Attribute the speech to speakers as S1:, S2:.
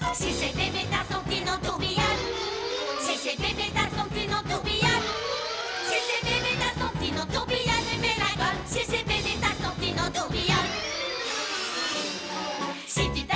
S1: Si c'est bébé Tarzan qui n'en tourbillonne. Si c'est bébé Tarzan qui n'en tourbillonne. Si c'est bébé Tarzan qui n'en tourbillonne, mais la gueule. Si c'est bébé Tarzan qui n'en tourbillonne. Si tu